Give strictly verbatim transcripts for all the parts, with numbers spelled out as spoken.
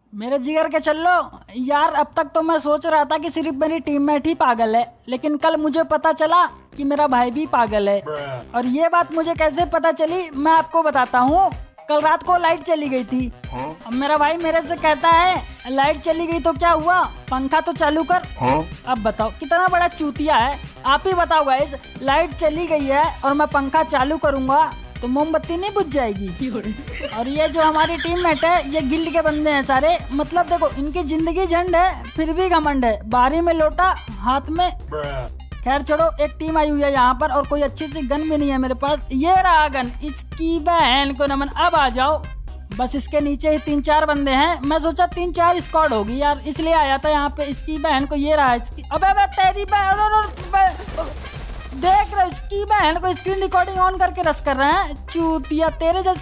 मेरे जिगर के चल्लो यार, अब तक तो मैं सोच रहा था कि सिर्फ मेरी टीममेट ही पागल है, लेकिन कल मुझे पता चला कि मेरा भाई भी पागल है। और ये बात मुझे कैसे पता चली मैं आपको बताता हूँ। कल रात को लाइट चली गई थी। अब मेरा भाई मेरे से कहता है लाइट चली गई तो क्या हुआ, पंखा तो चालू कर। अब बताओ कितना बड़ा चूतिया है। आप ही बताओ गाइस, लाइट चली गई है और मैं पंखा चालू करूंगा तो मोमबत्ती नहीं बुझ जाएगी। और ये जो हमारी टीममेट है, ये गिल्ड के बंदे हैं सारे। मतलब देखो, इनकी जिंदगी झंड है फिर भी घमंड है। बारी में लोटा, हाथ में। खैर छोड़ो, एक टीम आई हुई है यहाँ पर और कोई अच्छी सी गन भी नहीं है मेरे पास। ये रहा गन, इसकी बहन को नमन। अब आ जाओ, बस इसके नीचे ही तीन चार बंदे हैं। मैं सोचा तीन चार स्क्वाड होगी यार, इसलिए आया था यहाँ पे। इसकी बहन को, ये रहा इसकी। अबे अबे तेरी बहन, देख रहे इसकी बहन को स्क्रीन रिकॉर्डिंग ऑन करके रस कर रहे हैं। चूतिया तेरे जैसे।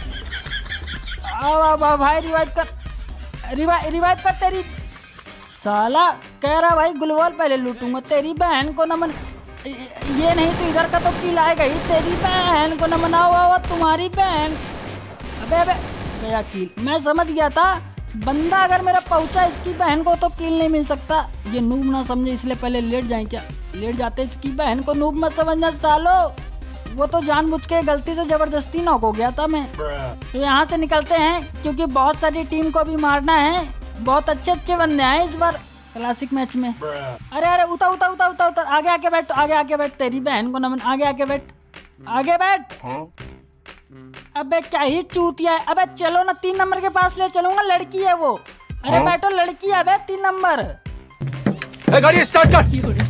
अब भाई रिवाइव कर, रिवाइव रिवाइव कर तेरी। साला कह रहा भाई गुलवाल पहले लूटूंगा। तेरी बहन को नमन। ये नहीं तो इधर का तो किल आएगा ही। तेरी बहन को नमन। आओ तुम्हारी बहन। अबे अबे गया किल। मैं समझ गया था बंदा अगर मेरा पहुंचा इसकी बहन को तो किल नहीं मिल सकता। ये नूब ना समझे इसलिए पहले लेट जाए। क्या लेट जाते? इसकी बहन को नूब मत समझना सालो। वो तो जानबूझ के गलती से जबरदस्ती नॉक हो गया था मैं। तो यहाँ से निकलते हैं क्योंकि बहुत सारी टीम को भी मारना है। बहुत अच्छे अच्छे बंदे हैं इस बार क्लासिक मैच में। अरे अरे उतर उतर उतर उतर उतर आगे आके बैठ, आगे आके बैठ। तेरी बहन को नमन। आगे आके बैठ, आगे बैठ। अबे क्या ही चूतिया है। अबे चलो ना, तीन नंबर के पास ले चलूंगा। लड़की है वो। अरे बैठो, लड़की है। अबे तीन नंबर। गाड़ी स्टार्ट कर।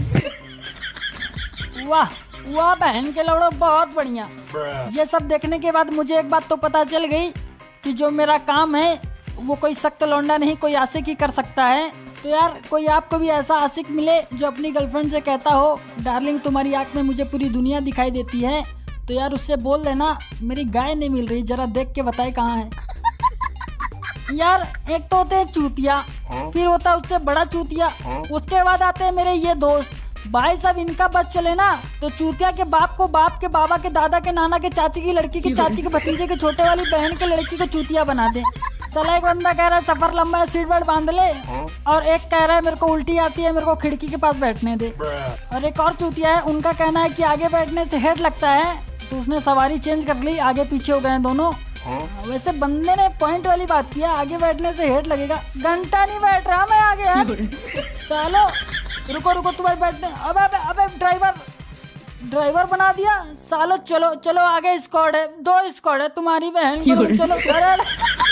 वाह वाह बहन के लौड़ो, बहुत बढ़िया। ये सब देखने के बाद मुझे एक बात तो पता चल गई कि जो मेरा काम है वो कोई सख्त लौंडा नहीं, कोई आशिक ही कर सकता है। तो यार कोई आपको भी ऐसा आशिक मिले जो अपनी गर्लफ्रेंड से कहता हो डार्लिंग तुम्हारी आंख में मुझे पूरी दुनिया दिखाई देती है, तो यार उससे बोल देना मेरी गाय नहीं मिल रही, जरा देख के बताए कहाँ है। यार एक तो होते हैं चूतिया, फिर होता है उससे बड़ा चूतिया, उसके बाद आते हैं मेरे ये दोस्त। भाई साहब इनका बच चले ना तो चूतिया के बाप को बाप के बाबा के दादा के नाना के चाची की लड़की के चाची के भतीजे के छोटे वाली बहन के लड़की को चूतिया बना दे। साला एक बंदा कह रहा है सफर लंबा है सीट बेल्ट बांध ले, और एक कह रहा है मेरे को उल्टी आती है मेरे को खिड़की के पास बैठने दे। और एक और चूतिया है, उनका कहना है कि आगे बैठने से हेड लगता है, तो उसने सवारी चेंज कर ली, आगे पीछे हो गए दोनों। वैसे बंदे ने पॉइंट वाली बात किया, आगे बैठने से हेड लगेगा। घंटा नहीं बैठ रहा मैं आगे यार। सालो रुको रुको तुम्हारे बैठने। अबे अबे अबे ड्राइवर ड्राइवर बना दिया सालो। चलो चलो आगे स्क्वाड है, दो स्क्वाड है तुम्हारी बहन को। चलो अरे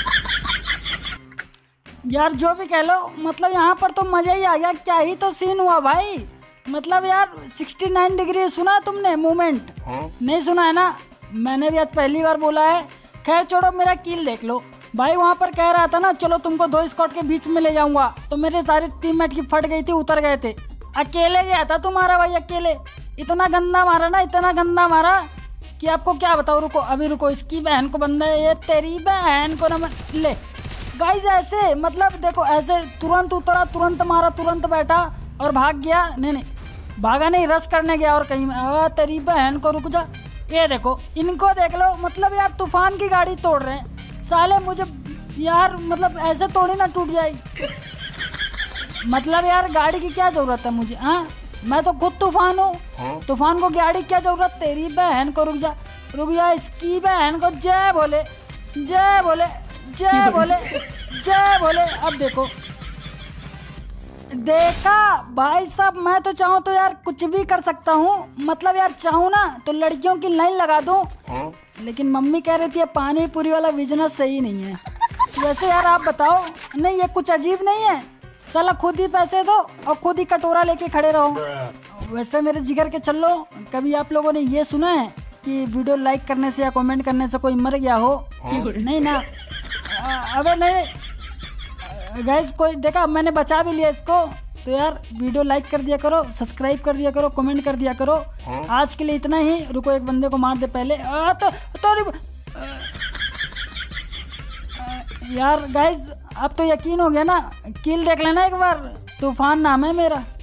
यार जो भी कह लो, मतलब यहाँ पर तो मजा ही आ गया। क्या ही तो सीन हुआ भाई। मतलब यार सिक्सटी नाइन डिग्री सुना तुमने मूवमेंट? नहीं सुना है ना, मैंने भी आज पहली बार बोला है। खैर छोड़ो, मेरा किल देख लो भाई। वहाँ पर कह रहा था ना चलो तुमको दो स्क्वाड के बीच में ले जाऊंगा, तो मेरे सारे टीममेट की फट गई थी, उतर गए थे। अकेले गया था तुम्हारा भाई, अकेले। इतना गंदा मारा ना, इतना गंदा मारा कि आपको क्या बताओ। रुको अभी रुको, इसकी बहन को बंदा है ये। तेरी बहन को न ले गाइस। ऐसे मतलब देखो, ऐसे तुरंत उतरा, तुरंत मारा, तुरंत बैठा और भाग गया। नहीं नहीं भागा नहीं, रश करने गया और कहीं में। तेरी बहन को रुक जा। ये देखो इनको देख लो, मतलब यार तूफान की गाड़ी तोड़ रहे हैं साले। मुझे यार मतलब ऐसे थोड़ी ना टूट जाएगी। मतलब यार गाड़ी की क्या जरूरत है मुझे? हाँ मैं तो खुद तूफान हूँ, तूफान को गाड़ी क्या जरूरत? तेरी बहन को रुक जा, रुक जा। इसकी बहन को जय बोले, जय बोले, जय बोले, जय बोले। अब देखो देखा भाई साहब, मैं तो चाहूँ तो यार कुछ भी कर सकता हूँ। मतलब यार चाहूँ ना तो लड़कियों की लाइन लगा दूँ, लेकिन मम्मी कह रही थी पानी पूरी वाला बिजनेस सही नहीं है। वैसे यार आप बताओ, नहीं ये कुछ अजीब नहीं है? साला खुद ही पैसे दो और खुद ही कटोरा लेके खड़े रहो। वैसे मेरे जिगर के चलो, कभी आप लोगों ने ये सुना है कि वीडियो लाइक करने से या कमेंट करने से कोई मर गया हो? नहीं ना। अबे नहीं गाइस, कोई देखा मैंने बचा भी लिया इसको। तो यार वीडियो लाइक कर दिया करो, सब्सक्राइब कर दिया करो, कमेंट कर दिया करो। आज के लिए इतना ही। रुको एक बंदे को मार दे पहले। आ, तो, तो, आ, यार गाइस अब तो यकीन हो गया ना, किल देख लेना एक बार। तूफान नाम है मेरा।